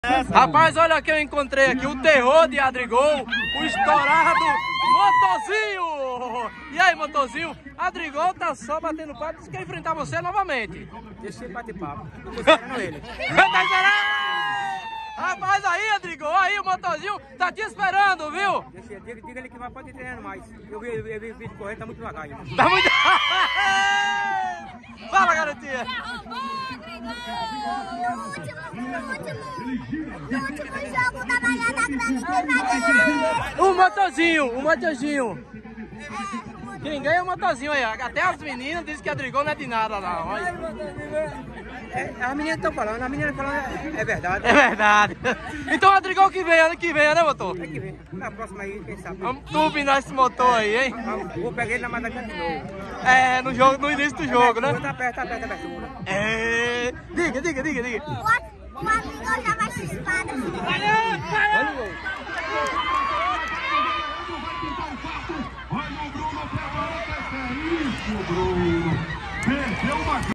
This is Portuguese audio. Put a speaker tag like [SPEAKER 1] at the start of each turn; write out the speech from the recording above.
[SPEAKER 1] Rapaz, olha o que eu encontrei aqui, o terror de Adrigol, o estourado Motorzinho. E aí, Motorzinho, Adrigol tá só batendo papo, disse que quer enfrentar você novamente.
[SPEAKER 2] Deixa ele bater papo, eu tô esperando ele.
[SPEAKER 1] Tá esperando? Rapaz, aí, Adrigol, aí o Motorzinho tá te esperando, viu?
[SPEAKER 2] Diga ele que vai pode ir treinando mais. Eu vi o vídeo correndo, tá muito devagar ainda.
[SPEAKER 1] Tá muito... Fala, garotinha.
[SPEAKER 3] No último jogo da Malhada Grande, quem vai ganhar?
[SPEAKER 1] O Motorzinho. Quem ganha é o Motorzinho aí. Até as meninas dizem que Adrigol não é de nada, não. Olha.
[SPEAKER 2] As meninas estão falando, é verdade.
[SPEAKER 1] É verdade. Então Adrigol que venha, né, motor?
[SPEAKER 2] Tem que ver. Na próxima aí, quem sabe.
[SPEAKER 1] Vamos turbinar esse motor aí, hein?
[SPEAKER 2] Vou pegar ele na Malhada Grande de novo.
[SPEAKER 1] É, no início do jogo, né?
[SPEAKER 2] Tá perto a abertura.
[SPEAKER 1] É. Diga.
[SPEAKER 3] O Adrigol já vai chispado.
[SPEAKER 1] Olha o gol.
[SPEAKER 4] Olha o Bruno, prepara o teste. É isso, Bruno. Perdeu uma